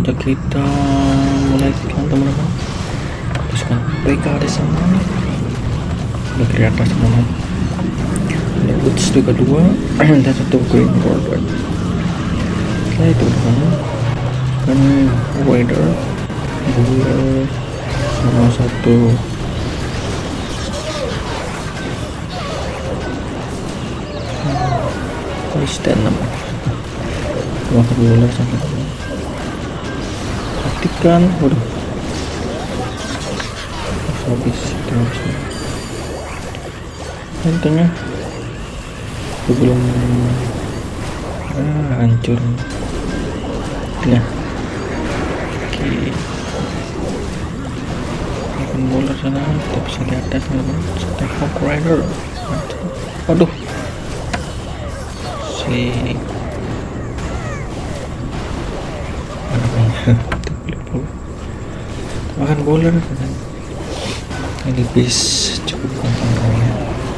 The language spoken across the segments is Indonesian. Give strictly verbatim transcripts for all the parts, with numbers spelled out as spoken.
udah kita mulai kan teman-teman. Teruskan P K di sana udah di atas teman-teman. Ada Woods juga dua dan satu green border. Setelah itu teman-teman kan Wider Buller sama satu Kristen namanya makan bola sampai aktifkan. Waduh habis terus dan tengah belum ah, hancur nah oke makan bola sana kita bisa di atas teman-teman. Step Hawk Rider waduh si makan bola ini bis cukup gampang ya.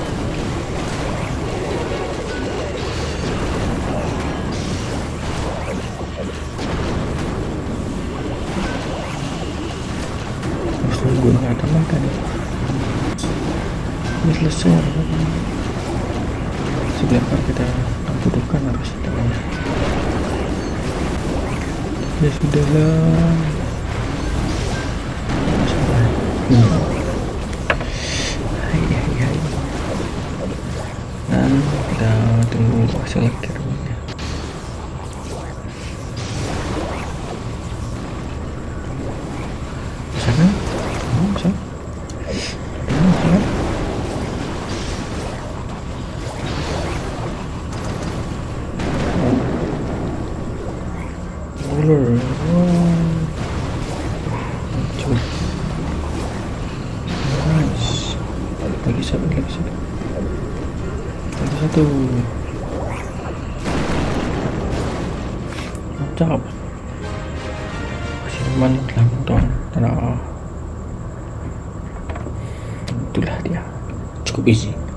Terus gue nggak ada makan ini selesai sebelum kita butuhkan harus teman ya sudahlah hmm. hai hai hai dan kita tunggu hasil akhirnya sana oh, sana oh, sana Buller wow coba nice lagi satu lagi satu lagi satu mantap masih aman teman-teman. Nah itulah dia cukup easy.